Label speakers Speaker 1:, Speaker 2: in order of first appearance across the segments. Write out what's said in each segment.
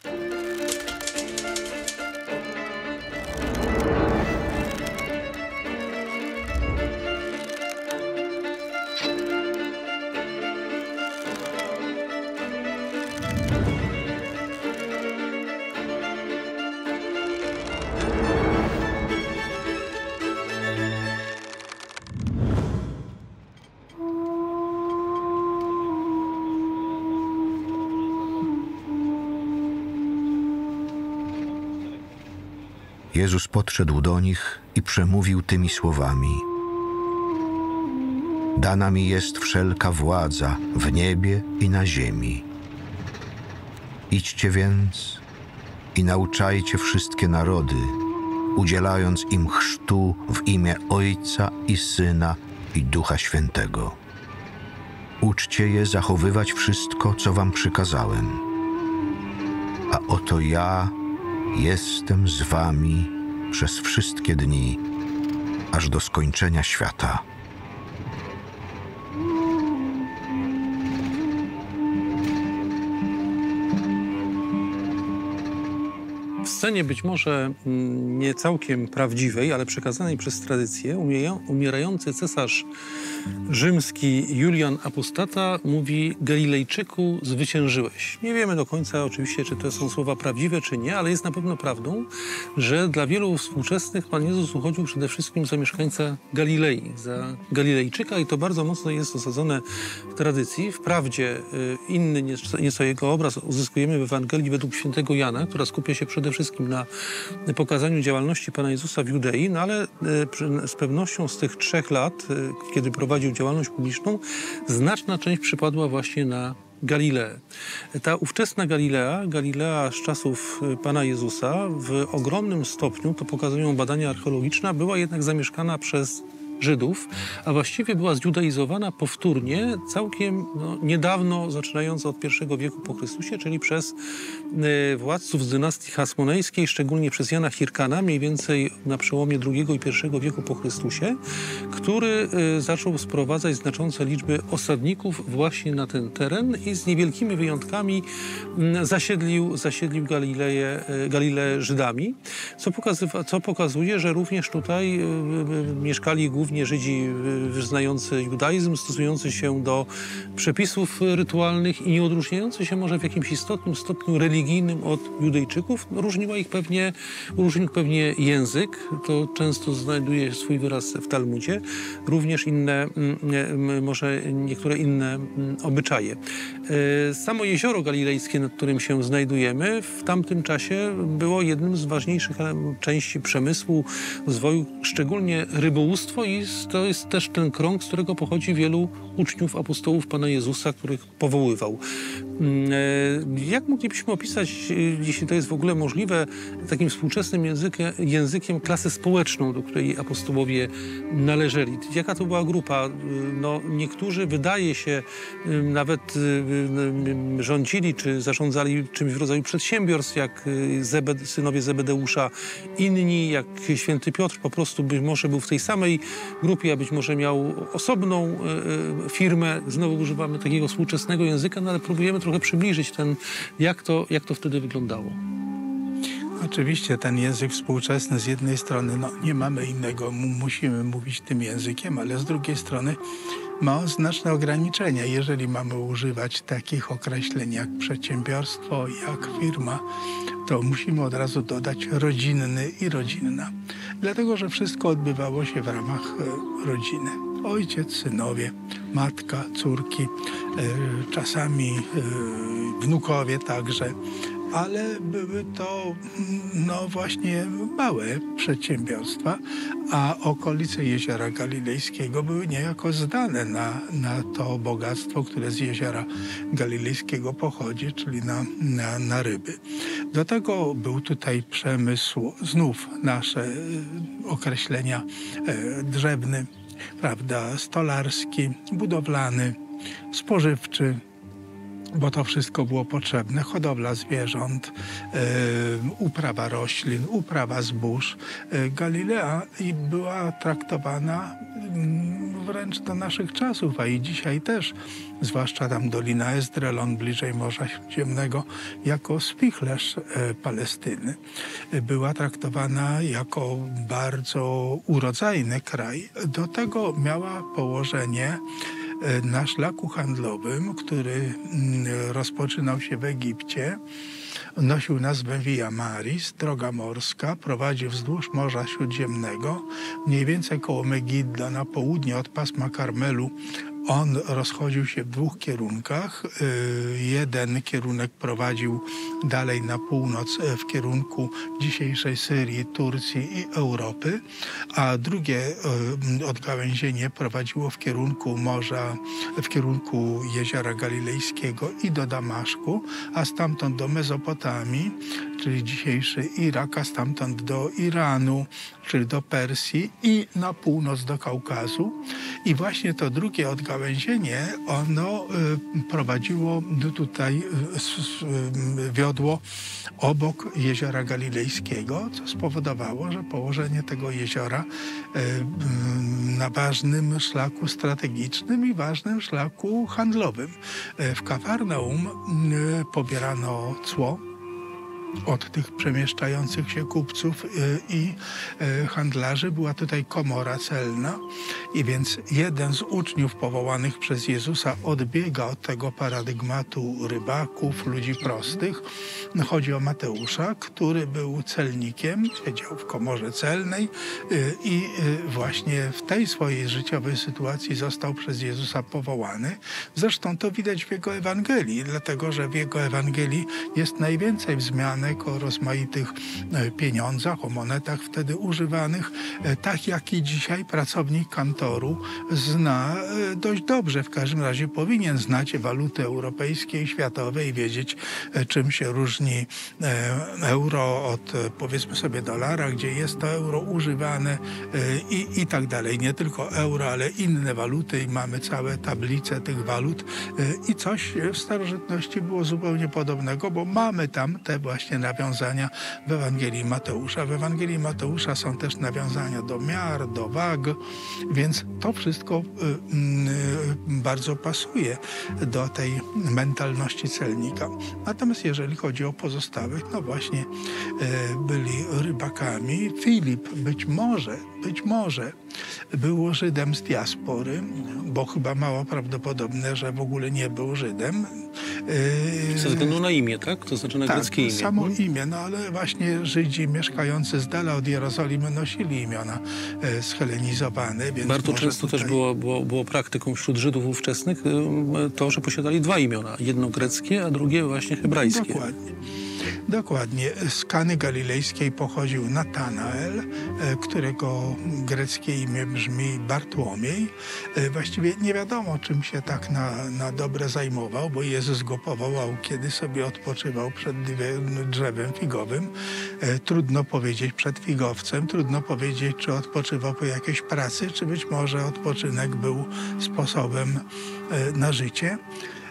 Speaker 1: Jezus podszedł do nich i przemówił tymi słowami: Dana mi jest wszelka władza w niebie i na ziemi. Idźcie więc i nauczajcie wszystkie narody, udzielając im chrztu w imię Ojca i Syna i Ducha Świętego. Uczcie je zachowywać wszystko, co wam przykazałem. A oto ja jestem z wami przez wszystkie dni, aż do skończenia świata.
Speaker 2: W scenie być może nie całkiem prawdziwej, ale przekazanej przez tradycję, umierający cesarz rzymski Julian Apostata mówi: Galilejczyku, zwyciężyłeś. Nie wiemy do końca oczywiście, czy to są słowa prawdziwe, czy nie, ale jest na pewno prawdą, że dla wielu współczesnych Pan Jezus uchodził przede wszystkim za mieszkańca Galilei, za Galilejczyka, i to bardzo mocno jest osadzone w tradycji. Wprawdzie inny nieco jego obraz uzyskujemy w Ewangelii według świętego Jana, która skupia się przede wszystkim na pokazaniu działalności Pana Jezusa w Judei, no ale z pewnością z tych 3 lat, kiedy prowadził działalność publiczną, znaczna część przypadła właśnie na Galileę. Ta ówczesna Galilea z czasów Pana Jezusa w ogromnym stopniu, to pokazują badania archeologiczne, była jednak zamieszkana przez Żydów, a właściwie była zjudaizowana powtórnie całkiem niedawno, zaczynając od I wieku po Chrystusie, czyli przez władców z dynastii hasmonejskiej, szczególnie przez Jana Hirkana, mniej więcej na przełomie II i I wieku po Chrystusie, który zaczął sprowadzać znaczące liczby osadników właśnie na ten teren i z niewielkimi wyjątkami zasiedlił Galileę Żydami, co pokazuje, że również tutaj mieszkali głównie Żydzi wyznający judaizm, stosujący się do przepisów rytualnych i nie odróżniający się może w jakimś istotnym stopniu religijnym od Judejczyków. Różnił pewnie język, to często znajduje swój wyraz w Talmudzie, również może niektóre inne obyczaje. Samo jezioro galilejskie, nad którym się znajdujemy, w tamtym czasie było jednym z ważniejszych części przemysłu, rozwoju, szczególnie rybołówstwo, i to jest też ten krąg, z którego pochodzi wielu uczniów apostołów Pana Jezusa, których powoływał. Jak moglibyśmy opisać, jeśli to jest w ogóle możliwe, takim współczesnym językiem klasę społeczną, do której apostołowie należeli? Jaka to była grupa? Niektórzy, wydaje się, nawet rządzili czy zarządzali czymś w rodzaju przedsiębiorstw, jak synowie Zebedeusza. Inni, jak święty Piotr, po prostu być może był w tej samej grupie, a być może miał osobną firmę. Znowu używamy takiego współczesnego języka, ale próbujemy trochę przybliżyć jak to wtedy wyglądało.
Speaker 3: Oczywiście ten język współczesny z jednej strony, nie mamy innego, musimy mówić tym językiem, ale z drugiej strony ma znaczne ograniczenia. Jeżeli mamy używać takich określeń jak przedsiębiorstwo, jak firma, to musimy od razu dodać rodzinny i rodzinna. Dlatego, że wszystko odbywało się w ramach rodziny. Ojciec, synowie, matka, córki, czasami wnukowie także. Ale były to właśnie małe przedsiębiorstwa, a okolice Jeziora Galilejskiego były niejako zdane na to bogactwo, które z Jeziora Galilejskiego pochodzi, czyli na ryby. Do tego był tutaj przemysł, znów nasze określenia, drzewny, prawda, stolarski, budowlany, spożywczy. bo to wszystko było potrzebne. Hodowla zwierząt, uprawa roślin, uprawa zbóż. Galilea była traktowana wręcz do naszych czasów, a i dzisiaj też, zwłaszcza tam Dolina Esdraelon, bliżej Morza Śródziemnego, jako spichlerz Palestyny. Była traktowana jako bardzo urodzajny kraj. Do tego miała położenie na szlaku handlowym, który rozpoczynał się w Egipcie. Nosił nazwę Via Maris, droga morska, prowadzi wzdłuż Morza Śródziemnego, mniej więcej koło Megiddo na południe od pasma Karmelu. On rozchodził się w dwóch kierunkach. Jeden kierunek prowadził dalej na północ w kierunku dzisiejszej Syrii, Turcji i Europy, a drugie odgałęzienie prowadziło w kierunku morza, w kierunku Jeziora Galilejskiego i do Damaszku, a stamtąd do Mezopotamii, czyli dzisiejszy Irak, a stamtąd do Iranu, czyli do Persji i na północ do Kaukazu. I właśnie to drugie odgałęzienie, ono prowadziło tutaj, wiodło obok Jeziora Galilejskiego, co spowodowało, że położenie tego jeziora na ważnym szlaku strategicznym i ważnym szlaku handlowym. W Kafarnaum pobierano cło od tych przemieszczających się kupców i handlarzy. Była tutaj komora celna i więc jeden z uczniów powołanych przez Jezusa odbiega od tego paradygmatu rybaków, ludzi prostych. Chodzi o Mateusza, który był celnikiem, siedział w komorze celnej i właśnie w tej swojej życiowej sytuacji został przez Jezusa powołany. Zresztą to widać w jego Ewangelii, dlatego że w jego Ewangelii jest najwięcej wzmian o rozmaitych pieniądzach, o monetach wtedy używanych, tak jak i dzisiaj pracownik kantoru zna dość dobrze, w każdym razie powinien znać waluty europejskie i światowe i wiedzieć, czym się różni euro od, powiedzmy sobie, dolara, gdzie jest to euro używane i tak dalej. Nie tylko euro, ale inne waluty i mamy całe tablice tych walut i coś w starożytności było zupełnie podobnego, bo mamy tam te właśnie nawiązania w Ewangelii Mateusza. W Ewangelii Mateusza są też nawiązania do miar, do wag, więc to wszystko bardzo pasuje do tej mentalności celnika. Natomiast jeżeli chodzi o pozostałych, no właśnie byli rybakami. Filip być może był Żydem z diaspory, bo chyba mało prawdopodobne, że w ogóle nie był Żydem.
Speaker 2: Ze względu na imię, tak? To znaczy na greckie imię.
Speaker 3: Samo imię, no ale właśnie Żydzi mieszkający z dala od Jerozolimy nosili imiona schelenizowane. Więc
Speaker 2: bardzo często
Speaker 3: tutaj
Speaker 2: też było praktyką wśród Żydów ówczesnych to, że posiadali dwa imiona. Jedno greckie, a drugie właśnie hebrajskie.
Speaker 3: Dokładnie. Z Kany Galilejskiej pochodził Natanael, którego greckie imię brzmi Bartłomiej. Właściwie nie wiadomo, czym się tak na dobre zajmował, bo Jezus go powołał, kiedy sobie odpoczywał przed drzewem figowym. Trudno powiedzieć przed figowcem, trudno powiedzieć, czy odpoczywał po jakiejś pracy, czy być może odpoczynek był sposobem na życie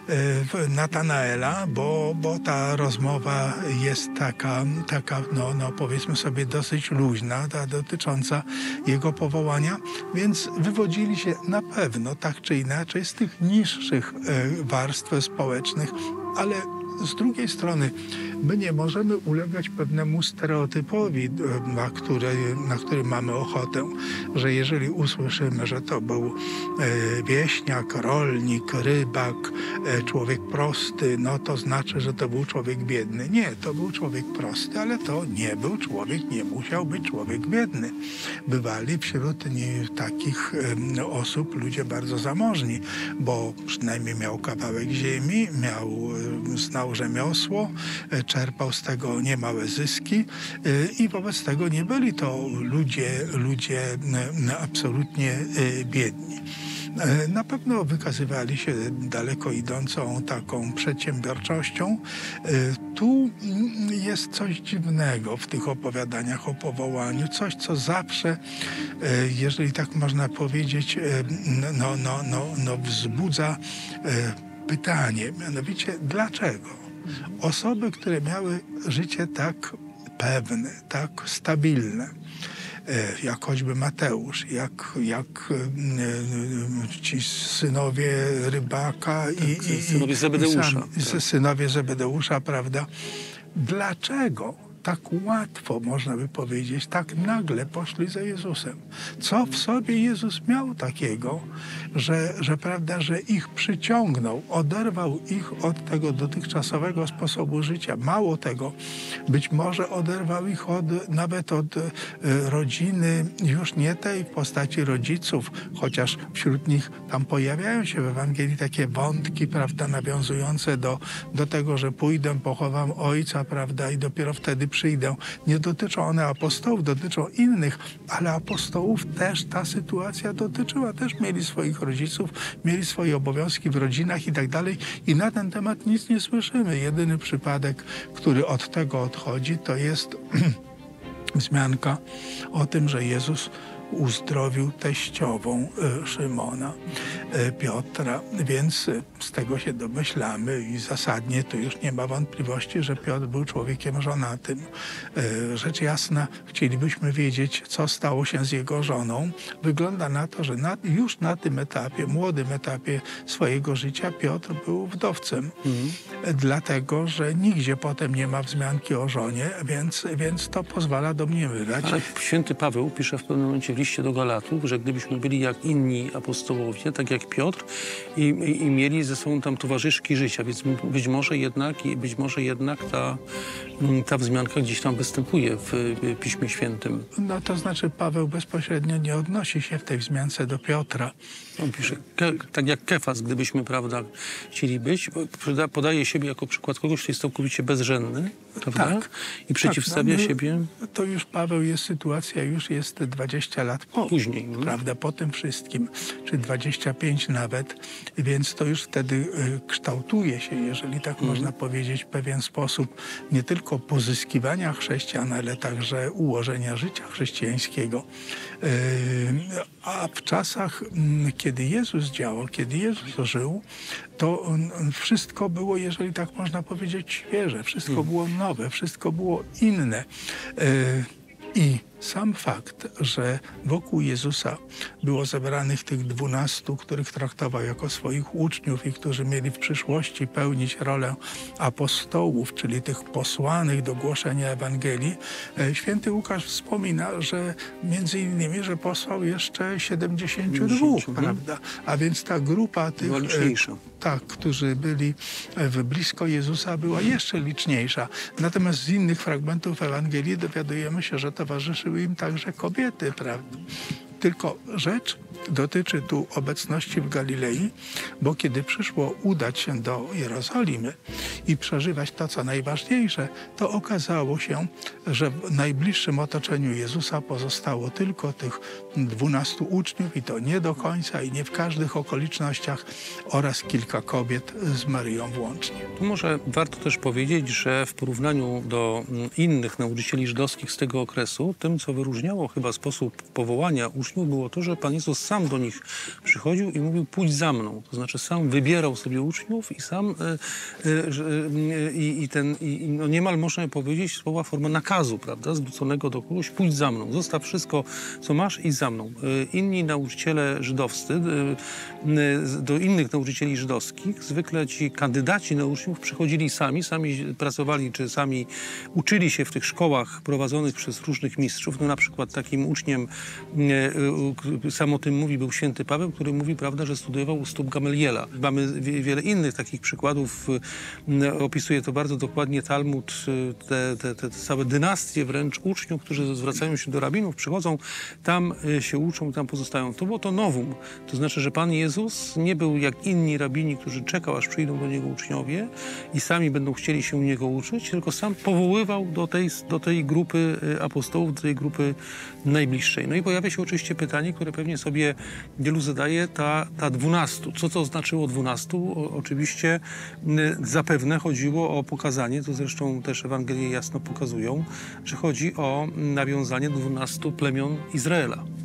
Speaker 3: Natanaela, bo ta rozmowa jest taka no powiedzmy sobie dosyć luźna, dotycząca jego powołania, więc wywodzili się na pewno tak czy inaczej z tych niższych warstw społecznych, ale z drugiej strony my nie możemy ulegać pewnemu stereotypowi, na który mamy ochotę, że jeżeli usłyszymy, że to był wieśniak, rolnik, rybak, człowiek prosty, no to znaczy, że to był człowiek biedny. Nie, to był człowiek prosty, ale to nie był człowiek, nie musiał być człowiek biedny. Bywali wśród takich osób ludzie bardzo zamożni, bo przynajmniej miał kawałek ziemi, znał rzemiosło, czerpał z tego niemałe zyski i wobec tego nie byli to ludzie absolutnie biedni. Na pewno wykazywali się daleko idącą taką przedsiębiorczością. Tu jest coś dziwnego w tych opowiadaniach o powołaniu, coś, co zawsze, jeżeli tak można powiedzieć, wzbudza pytanie, mianowicie dlaczego osoby, które miały życie tak pewne, tak stabilne, jak choćby Mateusz, jak ci synowie rybaka
Speaker 2: synowie Zebedeusza,
Speaker 3: synowie Zebedeusza, prawda? Dlaczego tak łatwo, można by powiedzieć, tak nagle poszli za Jezusem? Co w sobie Jezus miał takiego, prawda, że ich przyciągnął, oderwał ich od tego dotychczasowego sposobu życia. Mało tego, być może oderwał ich nawet od rodziny, już nie tej w postaci rodziców, chociaż wśród nich tam pojawiają się w Ewangelii takie wątki, prawda, nawiązujące do tego, że pójdę, pochowam ojca, prawda, i dopiero wtedy przyjdę. Nie dotyczą one apostołów, dotyczą innych, ale apostołów też ta sytuacja dotyczyła. Też mieli swoich rodziców, mieli swoje obowiązki w rodzinach i tak dalej. I na ten temat nic nie słyszymy. Jedyny przypadek, który od tego odchodzi, to jest wzmianka o tym, że Jezus uzdrowił teściową Szymona Piotra, więc z tego się domyślamy i zasadnie tu już nie ma wątpliwości, że Piotr był człowiekiem żonatym. Rzecz jasna, chcielibyśmy wiedzieć, co stało się z jego żoną. Wygląda na to, że już na tym etapie, młodym etapie swojego życia Piotr był wdowcem. Dlatego, że nigdzie potem nie ma wzmianki o żonie, więc to pozwala domniemywać.
Speaker 2: Ale święty Paweł pisze w pewnym momencie w liście do Galatów, że gdybyśmy byli jak inni apostołowie, tak jak Piotr i mieli ze sobą tam towarzyszki życia, więc być może jednak ta wzmianka gdzieś tam występuje w Piśmie Świętym.
Speaker 3: No to znaczy Paweł bezpośrednio nie odnosi się w tej wzmiance do Piotra.
Speaker 2: On pisze, tak jak Kefas, gdybyśmy, prawda, chcieli być, podaje siebie jako przykład kogoś, kto jest całkowicie bezrzędny, prawda? Tak, i przeciwstawia siebie.
Speaker 3: To już Paweł sytuacja już jest 20 lat później, prawda, po tym wszystkim, czy 25 nawet, więc to już wtedy kształtuje się, jeżeli tak można powiedzieć, w pewien sposób nie tylko pozyskiwania chrześcijan, ale także ułożenia życia chrześcijańskiego. A w czasach, kiedy Jezus działał, kiedy Jezus żył, to wszystko było, jeżeli tak można powiedzieć, świeże, wszystko było nowe, wszystko było inne. I sam fakt, że wokół Jezusa było zebranych tych 12, których traktował jako swoich uczniów i którzy mieli w przyszłości pełnić rolę apostołów, czyli tych posłanych do głoszenia Ewangelii, święty Łukasz wspomina, że między innymi, że posłał jeszcze 72, prawda? A więc ta grupa tych, którzy byli blisko Jezusa, była jeszcze liczniejsza. Natomiast z innych fragmentów Ewangelii dowiadujemy się, że towarzyszyły im także kobiety, prawda? Tylko rzecz dotyczy tu obecności w Galilei, bo kiedy przyszło udać się do Jerozolimy i przeżywać to, co najważniejsze, to okazało się, że w najbliższym otoczeniu Jezusa pozostało tylko tych 12 uczniów i to nie do końca i nie w każdych okolicznościach oraz kilka kobiet z Maryją włącznie.
Speaker 2: Tu może warto też powiedzieć, że w porównaniu do innych nauczycieli żydowskich z tego okresu, tym, co wyróżniało chyba sposób powołania uczniów, było to, że Pan Jezus sam do nich przychodził i mówił: pójdź za mną. To znaczy sam wybierał sobie uczniów i sam niemal można powiedzieć słowa forma nakazu, prawda, zwróconego do kogoś: pójdź za mną, zostaw wszystko, co masz i za mną. Inni nauczyciele żydowscy, do innych nauczycieli żydowskich, zwykle ci kandydaci na uczniów przychodzili sami pracowali, czy sami uczyli się w tych szkołach prowadzonych przez różnych mistrzów. No na przykład takim uczniem, sam o tym mówi, był święty Paweł, który mówi, prawda, że studiował u stóp Gamaliela. Mamy wiele innych takich przykładów. Opisuje to bardzo dokładnie Talmud, te całe dynastie wręcz uczniów, którzy zwracają się do rabinów, przychodzą, tam się uczą, tam pozostają. To było to novum. To znaczy, że Pan Jezus nie był jak inni rabini, którzy czekał, aż przyjdą do Niego uczniowie i sami będą chcieli się u Niego uczyć, tylko sam powoływał do tej grupy apostołów, do tej grupy najbliższej. No i pojawia się oczywiście pytanie, które pewnie sobie wielu zadaje, ta 12. Co to znaczyło 12? Oczywiście zapewne chodziło o pokazanie, to zresztą też Ewangelie jasno pokazują, że chodzi o nawiązanie do 12 plemion Izraela.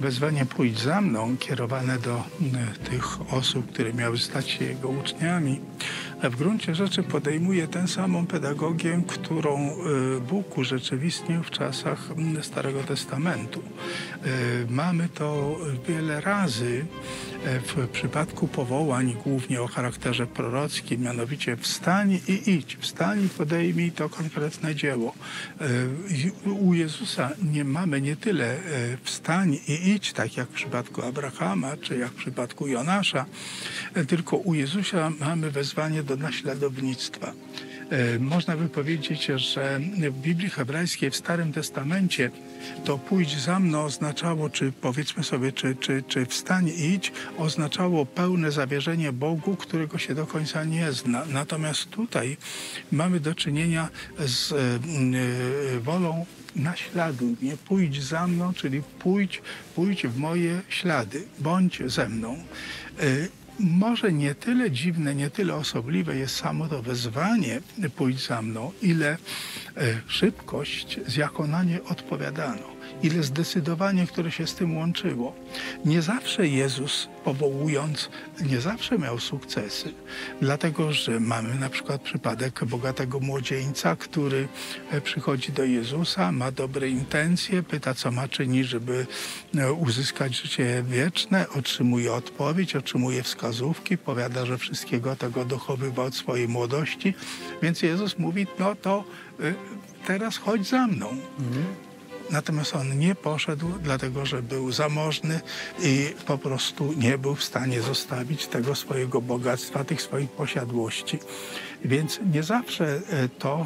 Speaker 3: wezwanie pójdź za mną, kierowane do tych osób, które miały stać się jego uczniami, w gruncie rzeczy podejmuje tę samą pedagogię, którą Bóg urzeczywistnił w czasach Starego Testamentu. Mamy to wiele razy w przypadku powołań, głównie o charakterze prorockim, mianowicie wstań i idź, wstań i podejmij to konkretne dzieło. U Jezusa nie tyle wstań i idź, tak jak w przypadku Abrahama, czy jak w przypadku Jonasza, tylko u Jezusa mamy wezwanie do naśladownictwa. Można by powiedzieć, że w Biblii hebrajskiej, w Starym Testamencie to pójdź za mną oznaczało, czy powiedzmy sobie, czy wstań i idź, oznaczało pełne zawierzenie Bogu, którego się do końca nie zna. Natomiast tutaj mamy do czynienia z wolą naśladuj mnie, pójdź za mną, czyli pójdź w moje ślady, bądź ze mną. Może nie tyle dziwne, nie tyle osobliwe jest samo to wezwanie pójdź za mną, ile szybkość, z jaką na nie odpowiadano, ile zdecydowanie, które się z tym łączyło. Nie zawsze Jezus, powołując, nie zawsze miał sukcesy, dlatego że mamy na przykład przypadek bogatego młodzieńca, który przychodzi do Jezusa, ma dobre intencje, pyta, co ma czynić, żeby uzyskać życie wieczne, otrzymuje odpowiedź, otrzymuje wskazówki, powiada, że wszystkiego tego dochowywał od swojej młodości, więc Jezus mówi, no to teraz chodź za mną. Natomiast on nie poszedł, dlatego że był zamożny i po prostu nie był w stanie zostawić tego swojego bogactwa, tych swoich posiadłości. Więc nie zawsze to,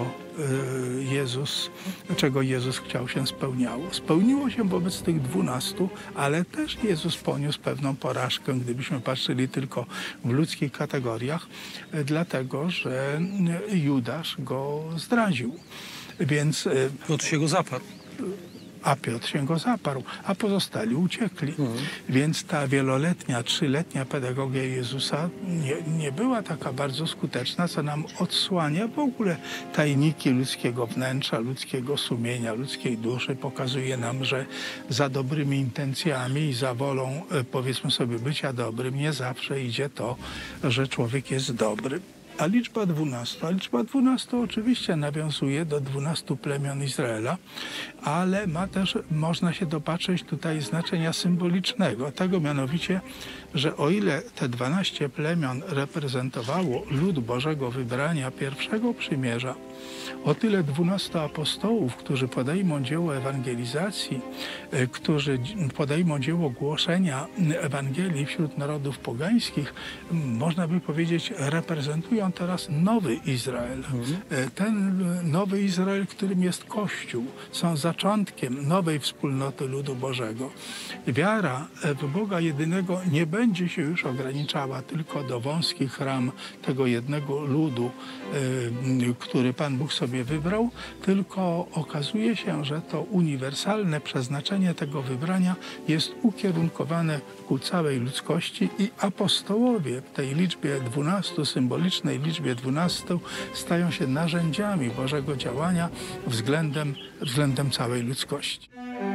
Speaker 3: czego Jezus chciał, się spełniało. Spełniło się wobec tych 12, ale też Jezus poniósł pewną porażkę, gdybyśmy patrzyli tylko w ludzkich kategoriach, dlatego że Judasz go zdradził. Więc
Speaker 2: Piotr się go zaparł.
Speaker 3: A Piotr się go zaparł, a pozostali uciekli. Więc ta wieloletnia, 3-letnia pedagogia Jezusa nie była taka bardzo skuteczna, co nam odsłania w ogóle tajniki ludzkiego wnętrza, ludzkiego sumienia, ludzkiej duszy. Pokazuje nam, że za dobrymi intencjami i za wolą, powiedzmy sobie, bycia dobrym, nie zawsze idzie to, że człowiek jest dobry. A liczba 12 oczywiście nawiązuje do 12 plemion Izraela, ale ma też, można się dopatrzeć tutaj znaczenia symbolicznego, tego mianowicie, że o ile te 12 plemion reprezentowało lud Bożego wybrania pierwszego przymierza, o tyle 12 apostołów, którzy podejmą dzieło ewangelizacji, którzy podejmą dzieło głoszenia Ewangelii wśród narodów pogańskich, można by powiedzieć, reprezentują teraz nowy Izrael. Ten nowy Izrael, którym jest Kościół, są zaczątkiem nowej wspólnoty ludu Bożego. Wiara w Boga jedynego nie będzie się już ograniczała tylko do wąskich ram tego jednego ludu, który Pan Bóg sobie wybrał, tylko okazuje się, że to uniwersalne przeznaczenie tego wybrania jest ukierunkowane ku całej ludzkości i apostołowie w tej liczbie 12, symbolicznej liczbie 12, stają się narzędziami Bożego działania względem całej ludzkości.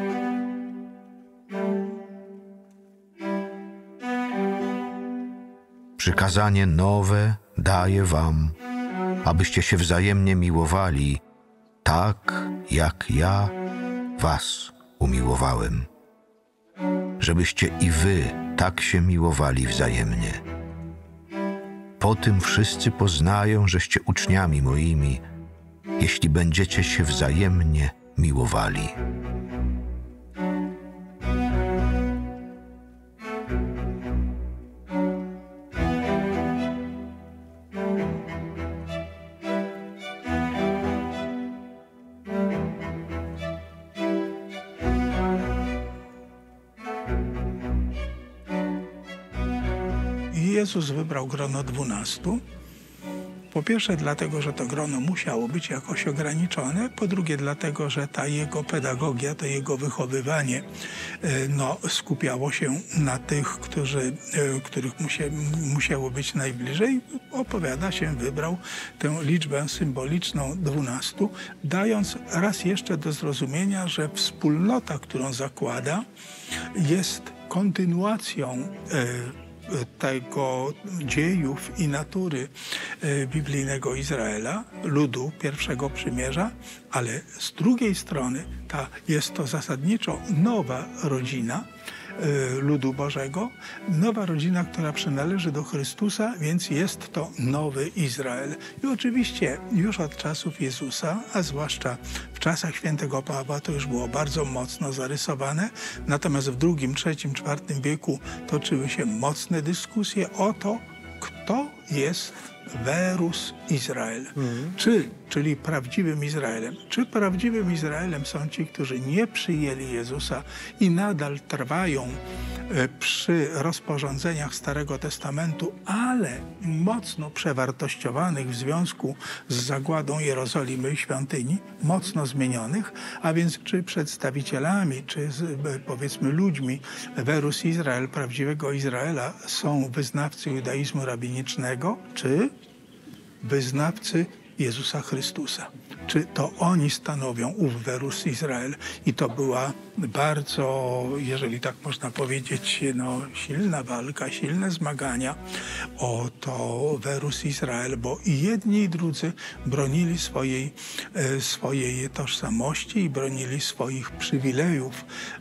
Speaker 1: Przykazanie nowe daję wam, abyście się wzajemnie miłowali, tak jak ja was umiłowałem. Żebyście i wy tak się miłowali wzajemnie. Po tym wszyscy poznają, żeście uczniami moimi, jeśli będziecie się wzajemnie miłowali.
Speaker 3: Jezus wybrał grono 12. Po pierwsze dlatego, że to grono musiało być jakoś ograniczone, po drugie dlatego, że ta jego pedagogia, to jego wychowywanie skupiało się na tych, których musiało być najbliżej. Opowiada się, wybrał tę liczbę symboliczną 12, dając raz jeszcze do zrozumienia, że wspólnota, którą zakłada, jest kontynuacją tego dziejów i natury biblijnego Izraela, ludu pierwszego przymierza, ale z drugiej strony jest to zasadniczo nowa rodzina ludu Bożego, nowa rodzina, która przynależy do Chrystusa, więc jest to nowy Izrael. I oczywiście już od czasów Jezusa, a zwłaszcza w czasach świętego Pawła, to już było bardzo mocno zarysowane, natomiast w II, III, IV wieku toczyły się mocne dyskusje o to, kto jest Verus Izrael. Czyli prawdziwym Izraelem. Czy prawdziwym Izraelem są ci, którzy nie przyjęli Jezusa i nadal trwają przy rozporządzeniach Starego Testamentu, ale mocno przewartościowanych w związku z zagładą Jerozolimy i świątyni, mocno zmienionych, a więc czy przedstawicielami, czy powiedzmy ludźmi Verus Izrael, prawdziwego Izraela, są wyznawcy judaizmu rabinicznego, czy wyznawcy Jezusa Chrystusa. Czy to oni stanowią ów Verus Izrael? I to była bardzo, jeżeli tak można powiedzieć, silna walka, silne zmagania o to Verus Izrael, bo i jedni i drudzy bronili swojej tożsamości i bronili swoich przywilejów,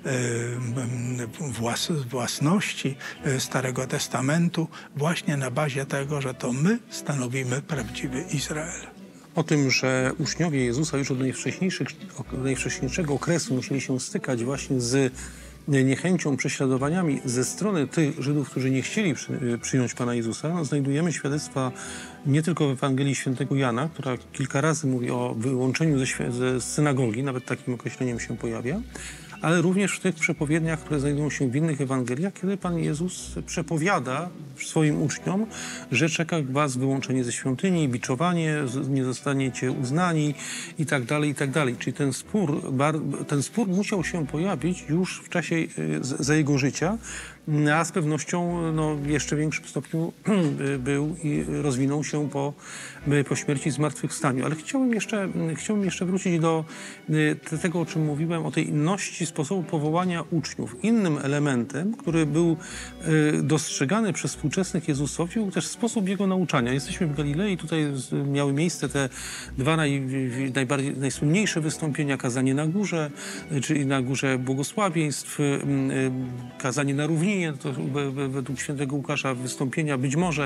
Speaker 3: własności Starego Testamentu właśnie na bazie tego, że to my stanowimy prawdziwy Izrael.
Speaker 2: O tym, że uczniowie Jezusa już od najwcześniejszego okresu musieli się stykać właśnie z niechęcią, prześladowaniami ze strony tych Żydów, którzy nie chcieli przyjąć Pana Jezusa, znajdujemy świadectwa nie tylko w Ewangelii Świętego Jana, która kilka razy mówi o wyłączeniu ze synagogi, nawet takim określeniem się pojawia, ale również w tych przepowiedniach, które znajdują się w innych Ewangeliach, kiedy Pan Jezus przepowiada swoim uczniom, że czeka was wyłączenie ze świątyni, biczowanie, nie zostaniecie uznani i tak dalej, i tak dalej. Czyli ten spór musiał się pojawić już w czasie za jego życia, a z pewnością w jeszcze większym stopniu był i rozwinął się po śmierci i zmartwychwstaniu. Ale chciałbym jeszcze wrócić do tego, o czym mówiłem, o tej inności sposobu powołania uczniów. Innym elementem, który był dostrzegany przez współczesnych Jezusowców, był też sposób jego nauczania. Jesteśmy w Galilei, tutaj miały miejsce te dwa najsłynniejsze wystąpienia, kazanie na górze, czyli na górze błogosławieństw, kazanie na równinie, to według świętego Łukasza wystąpienia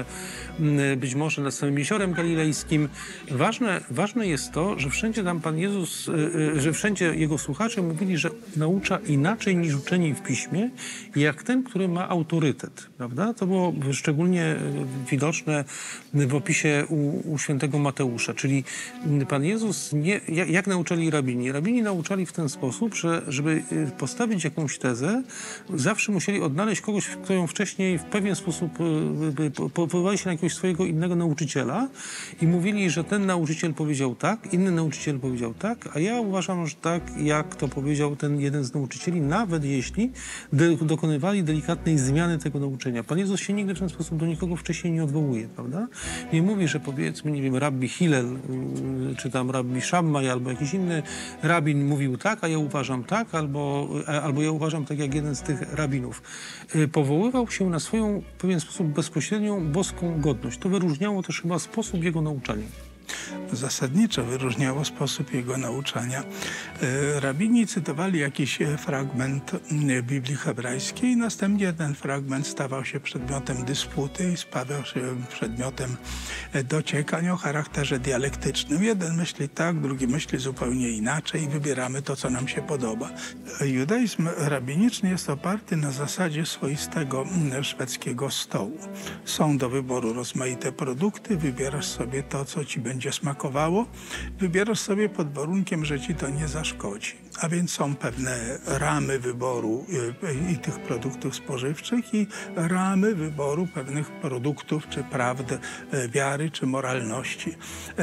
Speaker 2: być może nad samym Jeziorem Galilejskim. Ważne jest to, że wszędzie tam Pan Jezus, że wszędzie jego słuchacze mówili, że naucza inaczej niż uczeni w Piśmie, jak ten, który ma autorytet, prawda? To było szczególnie widoczne w opisie u świętego Mateusza, czyli Pan Jezus, jak nauczali rabini? Rabini nauczali w ten sposób, że żeby postawić jakąś tezę, zawsze musieli odnaleźć kogoś, kto ją wcześniej w pewien sposób powołali się na jakiegoś swojego innego nauczyciela i mówili, że ten nauczyciel powiedział tak, inny nauczyciel powiedział tak, a ja uważam, że tak, jak to powiedział ten jeden z nauczycieli, nawet jeśli dokonywali delikatnej zmiany tego nauczenia. Pan Jezus się nigdy w ten sposób do nikogo wcześniej nie odwołuje, prawda? Nie mówi, że powiedzmy, nie wiem, rabbi Hillel, czy tam rabbi Shammai, albo jakiś inny rabin mówił tak, a ja uważam tak, albo ja uważam tak jak jeden z tych rabinów. Powoływał się na swoją w pewien sposób bezpośrednią boską godność. To wyróżniało też chyba sposób jego nauczania.
Speaker 3: Zasadniczo wyróżniało sposób jego nauczania. Rabini cytowali jakiś fragment Biblii hebrajskiej, następnie ten fragment stawał się przedmiotem dysputy i stawał się przedmiotem dociekań o charakterze dialektycznym. Jeden myśli tak, drugi myśli zupełnie inaczej i wybieramy to, co nam się podoba. Judaizm rabiniczny jest oparty na zasadzie swoistego szwedzkiego stołu. Są do wyboru rozmaite produkty, wybierasz sobie to, co ci będzie smakowało, wybierasz sobie pod warunkiem, że ci to nie zaszkodzi. A więc są pewne ramy wyboru i tych produktów spożywczych i ramy wyboru pewnych produktów, czy prawd, wiary, czy moralności.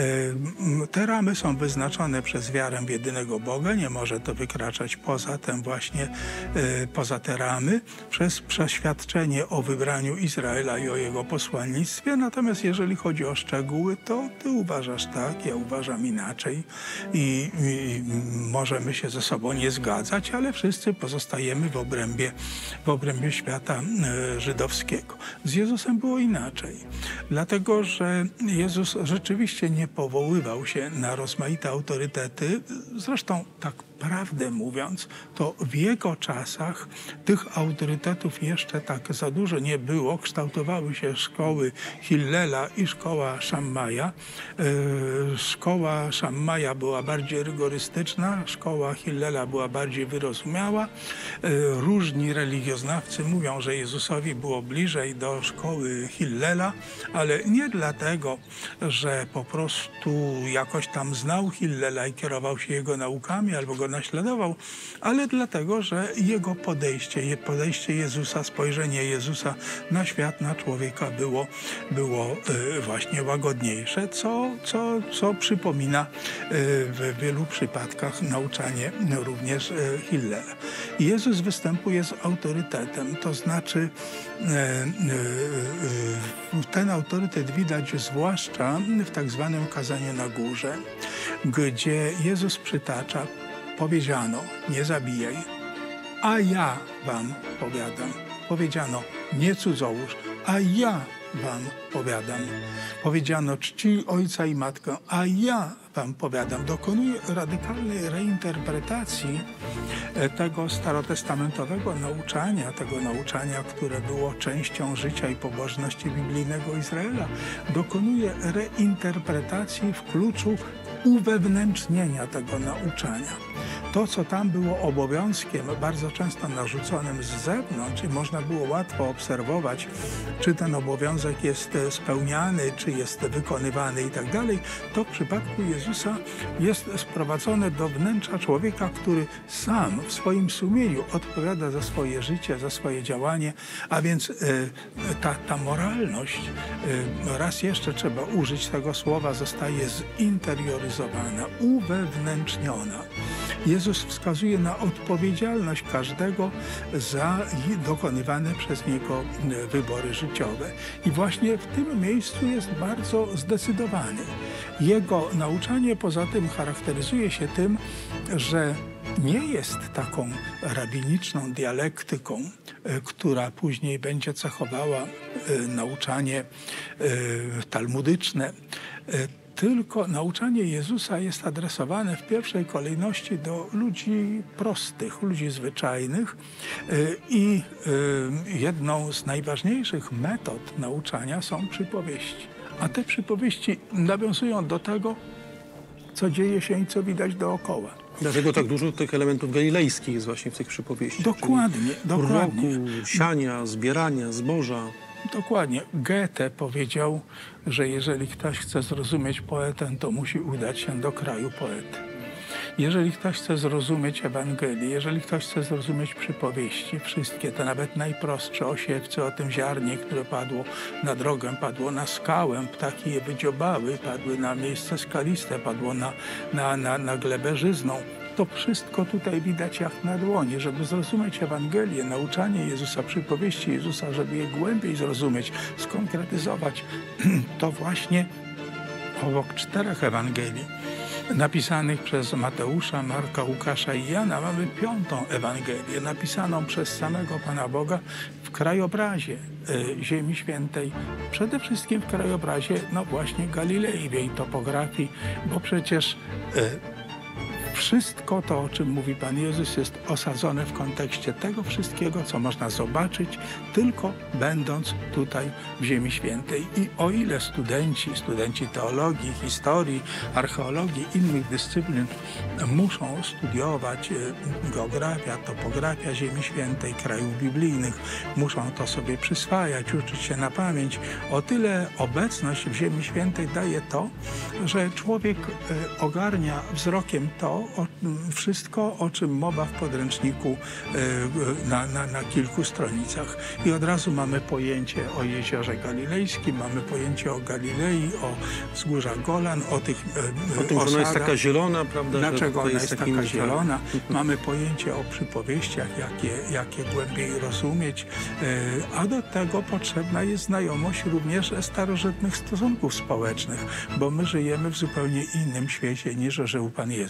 Speaker 3: Te ramy są wyznaczone przez wiarę w jedynego Boga, nie może to wykraczać poza te ramy, przez przeświadczenie o wybraniu Izraela i o jego posłannictwie. Natomiast jeżeli chodzi o szczegóły, to ty uważasz tak, ja uważam inaczej i możemy się ze sobą nie zgadzać, ale wszyscy pozostajemy w obrębie świata żydowskiego. Z Jezusem było inaczej, dlatego że Jezus rzeczywiście nie powoływał się na rozmaite autorytety. Zresztą tak prawdę mówiąc, to w jego czasach tych autorytetów jeszcze tak za dużo nie było. Kształtowały się szkoły Hillela i szkoła Szammaja. Szkoła Szammaja była bardziej rygorystyczna, szkoła Hillela była bardziej wyrozumiała. Różni religioznawcy mówią, że Jezusowi było bliżej do szkoły Hillela, ale nie dlatego, że po prostu jakoś tam znał Hillela i kierował się jego naukami albo go naśladował, ale dlatego, że jego podejście Jezusa, spojrzenie Jezusa na świat, na człowieka było właśnie łagodniejsze, co przypomina w wielu przypadkach nauczanie również Hillela. Jezus występuje z autorytetem, to znaczy ten autorytet widać zwłaszcza w tak zwanym kazaniu na górze, gdzie Jezus przytacza: powiedziano, nie zabijaj, a ja wam powiadam. Powiedziano, nie cudzołóż, a ja wam powiadam. Powiedziano, czci ojca i matkę, a ja wam powiadam. Dokonuje radykalnej reinterpretacji tego starotestamentowego nauczania, tego nauczania, które było częścią życia i pobożności biblijnego Izraela. Dokonuje reinterpretacji w kluczu uwewnętrznienia tego nauczania. To, co tam było obowiązkiem, bardzo często narzuconym z zewnątrz i można było łatwo obserwować, czy ten obowiązek jest spełniany, czy jest wykonywany i tak dalej, to w przypadku Jezusa jest sprowadzone do wnętrza człowieka, który sam w swoim sumieniu odpowiada za swoje życie, za swoje działanie, a więc ta moralność, raz jeszcze trzeba użyć tego słowa, zostaje zinterioryzowana, uwewnętrzniona. Jezus wskazuje na odpowiedzialność każdego za dokonywane przez niego wybory życiowe. I właśnie w tym miejscu jest bardzo zdecydowany. Jego nauczanie poza tym charakteryzuje się tym, że nie jest taką rabiniczną dialektyką, która później będzie cechowała nauczanie talmudyczne. Tylko nauczanie Jezusa jest adresowane w pierwszej kolejności do ludzi prostych, ludzi zwyczajnych i jedną z najważniejszych metod nauczania są przypowieści. A te przypowieści nawiązują do tego, co dzieje się i co widać dookoła.
Speaker 2: Dlatego tak dużo tych elementów galilejskich jest właśnie w tych przypowieściach.
Speaker 3: Dokładnie.
Speaker 2: Roku, siania, zbierania, zboża.
Speaker 3: Dokładnie. Goethe powiedział, że jeżeli ktoś chce zrozumieć poetę, to musi udać się do kraju poety. Jeżeli ktoś chce zrozumieć Ewangelię, jeżeli ktoś chce zrozumieć przypowieści, wszystkie te nawet najprostsze o siewcy, o tym ziarnie, które padło na drogę, padło na skałę, ptaki je wydziobały, padły na miejsce skaliste, padło na glebę żyzną. To wszystko tutaj widać jak na dłoni. Żeby zrozumieć Ewangelię, nauczanie Jezusa, przypowieści Jezusa, żeby je głębiej zrozumieć, skonkretyzować, to właśnie obok 4 Ewangelii napisanych przez Mateusza, Marka, Łukasza i Jana mamy 5. Ewangelię, napisaną przez samego Pana Boga w krajobrazie Ziemi Świętej. Przede wszystkim w krajobrazie, no właśnie Galilei, w jej topografii, bo przecież wszystko to, o czym mówi Pan Jezus, jest osadzone w kontekście tego wszystkiego, co można zobaczyć, tylko będąc tutaj w Ziemi Świętej. I o ile studenci teologii, historii, archeologii, innych dyscyplin muszą studiować geografia, topografia Ziemi Świętej, krajów biblijnych, muszą to sobie przyswajać, uczyć się na pamięć, o tyle obecność w Ziemi Świętej daje to, że człowiek ogarnia wzrokiem to, wszystko, o czym mowa w podręczniku na kilku stronicach. I od razu mamy pojęcie o Jeziorze Galilejskim, mamy pojęcie o Galilei, o wzgórzach Golan, o tych
Speaker 2: o tym, że ona jest taka zielona, prawda?
Speaker 3: Dlaczego ona jest taka zielona? Mamy pojęcie o przypowieściach, jakie głębiej rozumieć, a do tego potrzebna jest znajomość również starożytnych stosunków społecznych, bo my żyjemy w zupełnie innym świecie niż żył Pan Jezus.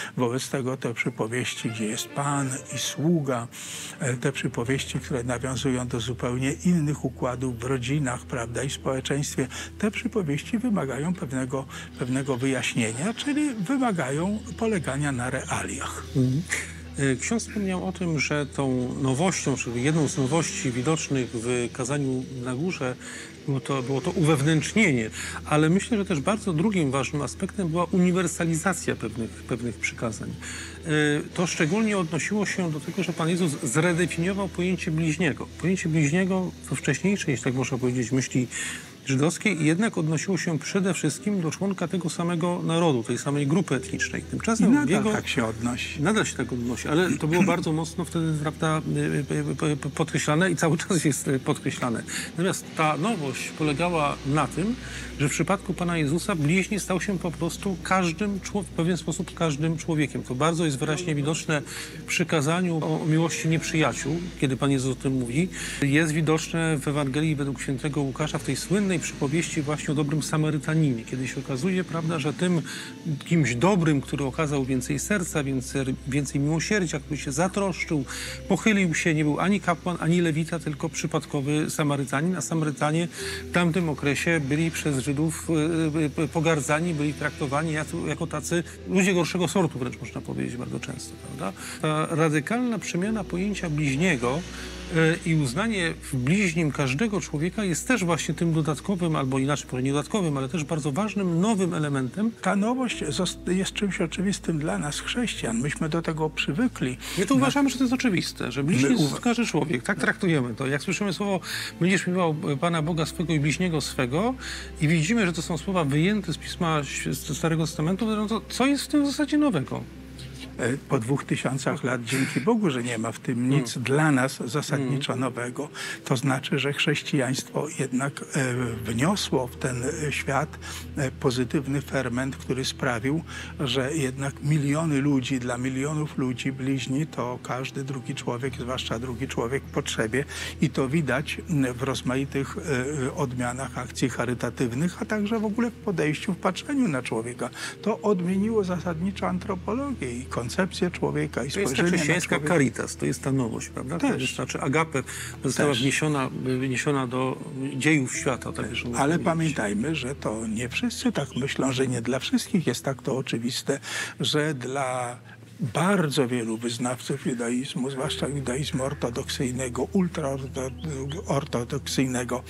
Speaker 3: Wobec tego te przypowieści, gdzie jest Pan i sługa, te przypowieści, które nawiązują do zupełnie innych układów w rodzinach, prawda, i społeczeństwie, te przypowieści wymagają pewnego wyjaśnienia, czyli wymagają polegania na realiach.
Speaker 2: Ksiądz wspomniał o tym, że tą nowością, czyli jedną z nowości widocznych w kazaniu na górze było to uwewnętrznienie, ale myślę, że też bardzo drugim ważnym aspektem była uniwersalizacja pewnych przykazań. To szczególnie odnosiło się do tego, że Pan Jezus zredefiniował pojęcie bliźniego. Pojęcie bliźniego we wcześniejszej, jeśli tak można powiedzieć, myśli żydowskiej jednak odnosiło się przede wszystkim do członka tego samego narodu, tej samej grupy etnicznej. Tymczasem
Speaker 3: I nadal tak się odnosi.
Speaker 2: Nadal się tak odnosi, ale to było bardzo mocno wtedy, prawda, podkreślane i cały czas jest podkreślane. Natomiast ta nowość polegała na tym, że w przypadku Pana Jezusa bliźni stał się po prostu w pewien sposób każdym człowiekiem. To bardzo jest wyraźnie widoczne w przykazaniu o miłości nieprzyjaciół, kiedy Pan Jezus o tym mówi. Jest widoczne w Ewangelii według świętego Łukasza, w tej słynnej przypowieści właśnie o dobrym Samarytaninie, kiedy się okazuje, prawda, że tym kimś dobrym, który okazał więcej serca, więcej miłosierdzia, który się zatroszczył, pochylił się, nie był ani kapłan, ani lewita, tylko przypadkowy Samarytanin, a Samarytanie w tamtym okresie byli przez Żydów pogardzani, byli traktowani jako tacy ludzie gorszego sortu, wręcz można powiedzieć bardzo często, prawda? Ta radykalna przemiana pojęcia bliźniego i uznanie w bliźnim każdego człowieka jest też właśnie tym dodatkowym, albo inaczej, może nie dodatkowym, ale też bardzo ważnym, nowym elementem.
Speaker 3: Ta nowość jest czymś oczywistym dla nas, chrześcijan. Myśmy do tego przywykli.
Speaker 2: My to uważamy, że to jest oczywiste, że bliźni jest każdy człowiek. Tak traktujemy to. Jak słyszymy słowo, będziesz miłował Pana Boga swego i bliźniego swego i widzimy, że to są słowa wyjęte z Pisma Starego Testamentu, no to co jest w tym w zasadzie nowego?
Speaker 3: Po 2000 lat, dzięki Bogu, że nie ma w tym nic dla nas zasadniczo nowego. To znaczy, że chrześcijaństwo jednak wniosło w ten świat pozytywny ferment, który sprawił, że jednak miliony ludzi, dla milionów ludzi bliźni to każdy drugi człowiek, zwłaszcza drugi człowiek w potrzebie. I to widać w rozmaitych odmianach akcji charytatywnych, a także w ogóle w podejściu, w patrzeniu na człowieka. To odmieniło zasadniczo antropologię i koncepcję człowieka i spojrzenie na człowieka. To jest ta chrześcijańska
Speaker 2: caritas, to jest ta nowość, prawda?
Speaker 3: Też.
Speaker 2: To znaczy agape została wniesiona do dziejów świata. Tak,
Speaker 3: ale pamiętajmy, że to nie wszyscy tak myślą, że nie dla wszystkich jest tak to oczywiste, że dla bardzo wielu wyznawców judaizmu, zwłaszcza judaizmu ortodoksyjnego, ultraortodoksyjnego,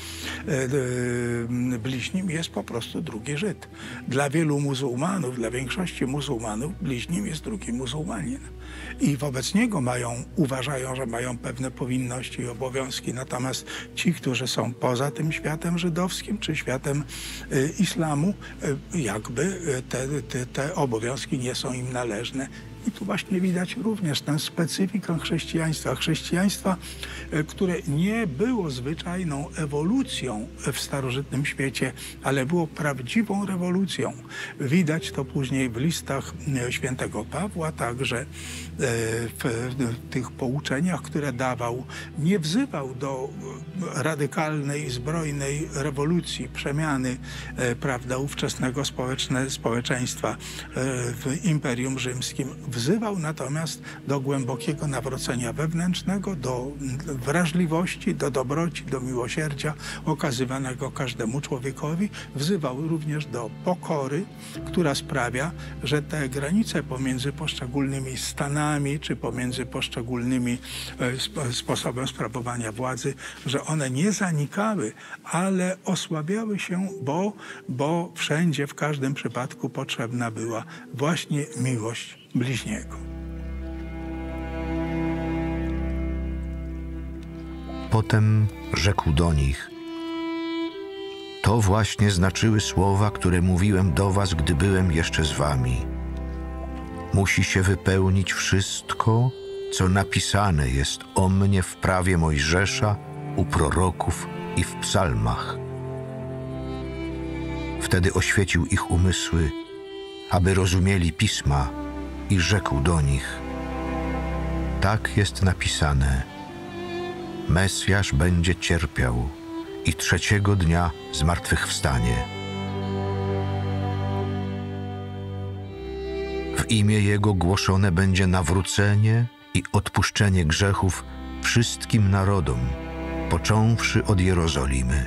Speaker 3: bliźnim jest po prostu drugi Żyd. Dla wielu muzułmanów, dla większości muzułmanów bliźnim jest drugi muzułmanin. I wobec niego uważają, że mają pewne powinności i obowiązki. Natomiast ci, którzy są poza tym światem żydowskim czy światem islamu, jakby te obowiązki nie są im należne. I tu właśnie widać również tę specyfikę chrześcijaństwa, które nie było zwyczajną ewolucją w starożytnym świecie, ale było prawdziwą rewolucją. Widać to później w listach świętego Pawła, także w tych pouczeniach, które dawał. Nie wzywał do radykalnej, zbrojnej rewolucji, przemiany, prawda, ówczesnego społeczeństwa w Imperium Rzymskim. Wzywał natomiast do głębokiego nawrócenia wewnętrznego, do wrażliwości, do dobroci, do miłosierdzia okazywanego każdemu człowiekowi. Wzywał również do pokory, która sprawia, że te granice pomiędzy poszczególnymi stanami czy pomiędzy poszczególnymi sposobem sprawowania władzy, że one nie zanikały, ale osłabiały się, bo wszędzie, w każdym przypadku potrzebna była właśnie miłość bliźniego.
Speaker 1: Potem rzekł do nich: to właśnie znaczyły słowa, które mówiłem do was, gdy byłem jeszcze z wami. Musi się wypełnić wszystko, co napisane jest o mnie w prawie Mojżesza, u proroków i w psalmach. Wtedy oświecił ich umysły, aby rozumieli Pisma, i rzekł do nich: tak jest napisane, Mesjasz będzie cierpiał i 3. dnia zmartwychwstanie. W W imię Jego głoszone będzie nawrócenie i odpuszczenie grzechów wszystkim narodom, począwszy od Jerozolimy.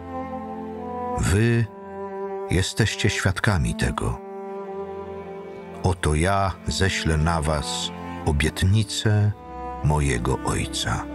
Speaker 1: Wy jesteście świadkami tego. Oto ja ześlę na was obietnicę mojego Ojca.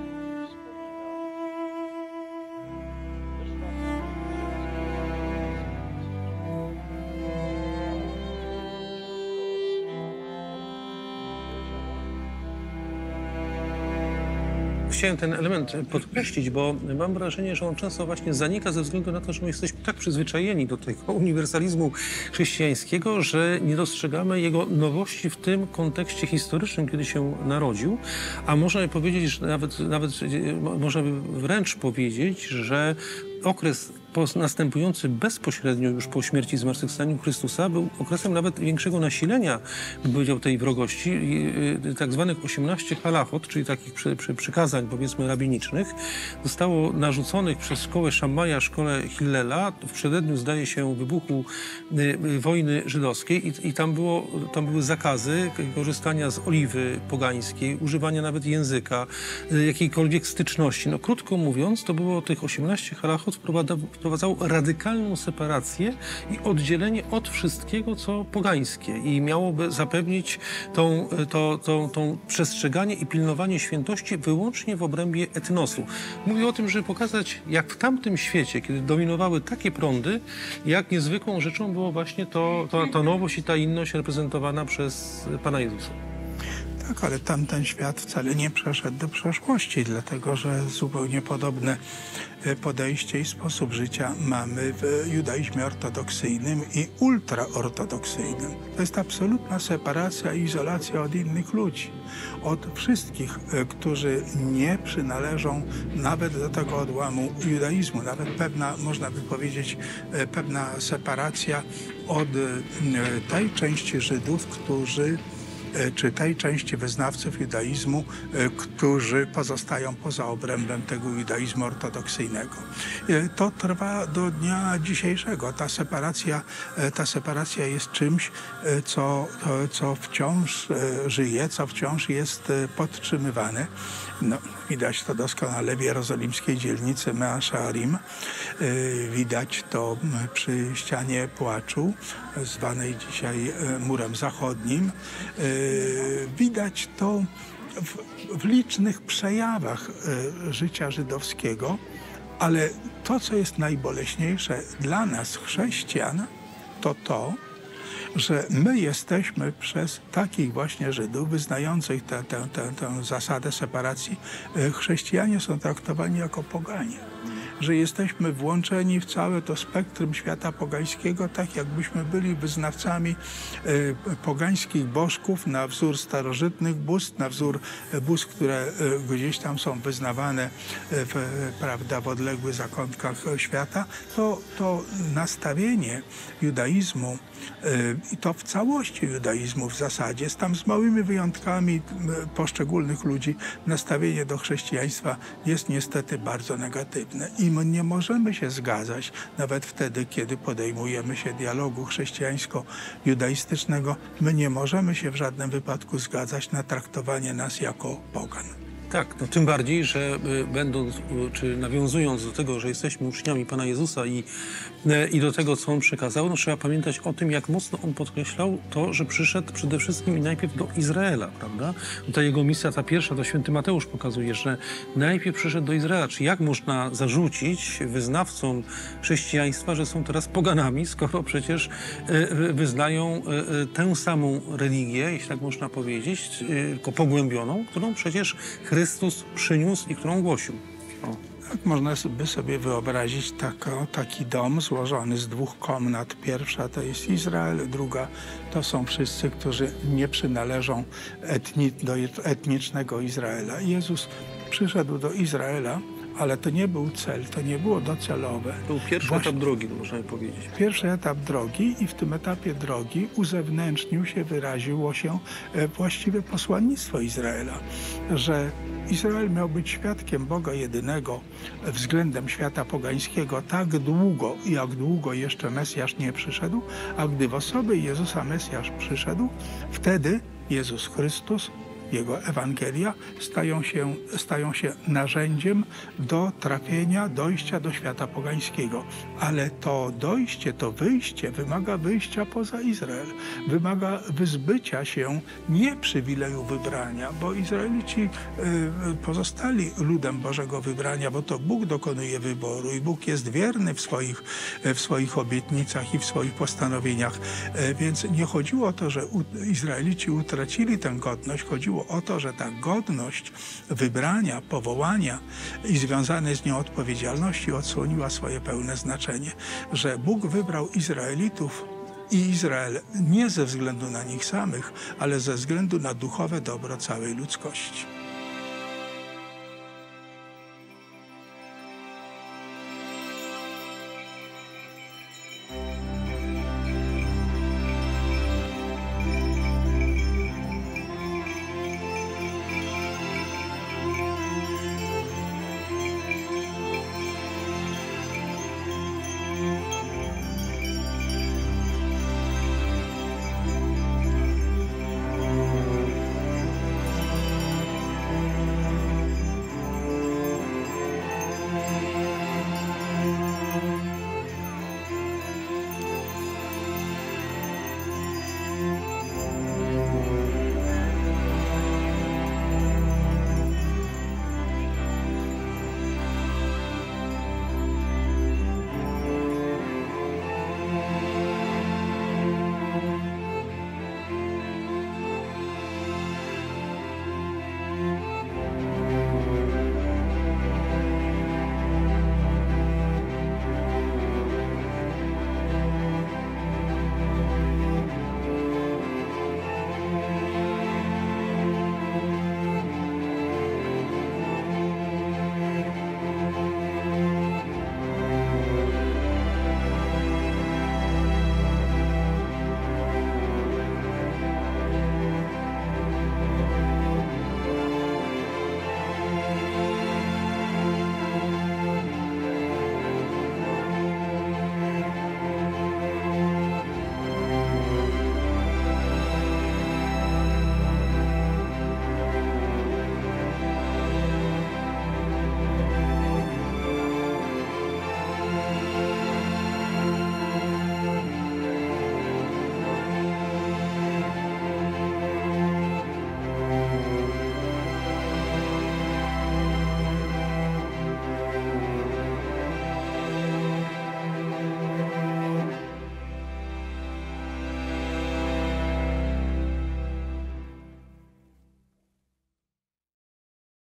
Speaker 2: Chciałem ten element podkreślić, bo mam wrażenie, że on często właśnie zanika ze względu na to, że my jesteśmy tak przyzwyczajeni do tego uniwersalizmu chrześcijańskiego, że nie dostrzegamy jego nowości w tym kontekście historycznym, kiedy się narodził, a można powiedzieć, że nawet można by wręcz powiedzieć, że okres następujący bezpośrednio już po śmierci i zmartwychwstaniu Chrystusa był okresem nawet większego nasilenia, bym powiedział, tej wrogości. Tak zwanych 18 halachot, czyli takich przykazań, powiedzmy, rabinicznych, zostało narzuconych przez szkołę Szammaja, szkołę Hillela w przededniu, zdaje się, wybuchu wojny żydowskiej i tam były zakazy korzystania z oliwy pogańskiej, używania nawet języka, jakiejkolwiek styczności. No, krótko mówiąc, to było tych 18 halachot wprowadzało radykalną separację i oddzielenie od wszystkiego, co pogańskie, i miałoby zapewnić tą przestrzeganie i pilnowanie świętości wyłącznie w obrębie etnosu. Mówię o tym, żeby pokazać, jak w tamtym świecie, kiedy dominowały takie prądy, jak niezwykłą rzeczą było właśnie ta nowość i ta inność reprezentowana przez Pana Jezusa.
Speaker 3: Tak, ale tamten świat wcale nie przeszedł do przeszłości, dlatego że zupełnie podobne podejście i sposób życia mamy w judaizmie ortodoksyjnym i ultraortodoksyjnym. To jest absolutna separacja i izolacja od innych ludzi, od wszystkich, którzy nie przynależą nawet do tego odłamu judaizmu. Nawet pewna, można by powiedzieć, pewna separacja od tej części Żydów, czy tej części wyznawców judaizmu, którzy pozostają poza obrębem tego judaizmu ortodoksyjnego. To trwa do dnia dzisiejszego. Ta separacja jest czymś, co wciąż żyje, co wciąż jest podtrzymywane. No, widać to doskonale w jerozolimskiej dzielnicy Mea Shearim. Widać to przy ścianie płaczu, zwanej dzisiaj murem zachodnim. Widać to w licznych przejawach życia żydowskiego, ale to, co jest najboleśniejsze dla nas, chrześcijan, to, że my jesteśmy przez takich właśnie Żydów wyznających tę zasadę separacji, chrześcijanie są traktowani jako poganie. Że jesteśmy włączeni w całe to spektrum świata pogańskiego, tak jakbyśmy byli wyznawcami pogańskich bożków na wzór starożytnych bóstw, na wzór bóstw, które gdzieś tam są wyznawane w odległych zakątkach świata. To nastawienie judaizmu i to w całości judaizmu w zasadzie, tam z małymi wyjątkami poszczególnych ludzi, nastawienie do chrześcijaństwa jest niestety bardzo negatywne. I my nie możemy się zgadzać, nawet wtedy, kiedy podejmujemy się dialogu chrześcijańsko-judaistycznego, my nie możemy się w żadnym wypadku zgadzać na traktowanie nas jako pogan.
Speaker 2: Tak, no tym bardziej, że będąc, czy nawiązując do tego, że jesteśmy uczniami Pana Jezusa i do tego, co On przekazał, no trzeba pamiętać o tym, jak mocno On podkreślał to, że przyszedł przede wszystkim i najpierw do Izraela, prawda? Ta Jego misja, ta pierwsza, to święty Mateusz pokazuje, że najpierw przyszedł do Izraela. Czy jak można zarzucić wyznawcom chrześcijaństwa, że są teraz poganami, skoro przecież wyznają tę samą religię, jeśli tak można powiedzieć, tylko pogłębioną, którą przecież Chrystus przyniósł i którą głosił.
Speaker 3: Tak, można by sobie wyobrazić taki dom złożony z dwóch komnat. Pierwsza to jest Izrael, druga to są wszyscy, którzy nie przynależą do etnicznego Izraela. Jezus przyszedł do Izraela ale to nie był cel, to nie było docelowe.
Speaker 2: To był pierwszy
Speaker 3: Właśnie-
Speaker 2: etap drogi, można by powiedzieć.
Speaker 3: Pierwszy etap drogi i w tym etapie drogi uzewnętrznił się, wyraziło się właściwe posłannictwo Izraela, że Izrael miał być świadkiem Boga jedynego względem świata pogańskiego tak długo, jak długo jeszcze Mesjasz nie przyszedł, a gdy w osobie Jezusa Mesjasz przyszedł, wtedy Jezus Chrystus, Jego Ewangelia stają się narzędziem do trafienia, dojścia do świata pogańskiego. Ale to dojście, to wyjście wymaga wyjścia poza Izrael. Wymaga wyzbycia się nie przywileju wybrania, bo Izraelici pozostali ludem Bożego wybrania, bo to Bóg dokonuje wyboru i Bóg jest wierny w swoich obietnicach i w swoich postanowieniach. Więc nie chodziło o to, że Izraelici utracili tę godność, chodziło o to, że ta godność wybrania, powołania i związanej z nią odpowiedzialności odsłoniła swoje pełne znaczenie, że Bóg wybrał Izraelitów i Izrael nie ze względu na nich samych, ale ze względu na duchowe dobro całej ludzkości.